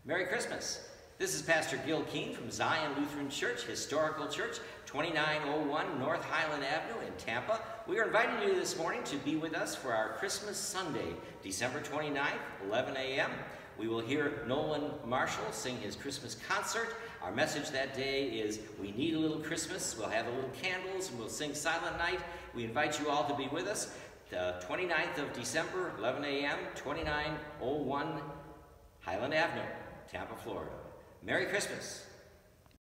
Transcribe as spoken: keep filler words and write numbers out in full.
Merry Christmas. This is Pastor Gil Kuehn from Zion Lutheran Church, Historical Church, twenty-nine oh one North Highland Avenue in Tampa. We are inviting you this morning to be with us for our Christmas Sunday, December twenty-ninth, eleven a m We will hear Nolan Marshall sing his Christmas concert. Our message that day is, we need a little Christmas. We'll have a little candles and we'll sing Silent Night. We invite you all to be with us. The twenty-ninth of December, eleven a m, twenty-nine oh one Highland Avenue, Tampa, Florida. Merry Christmas.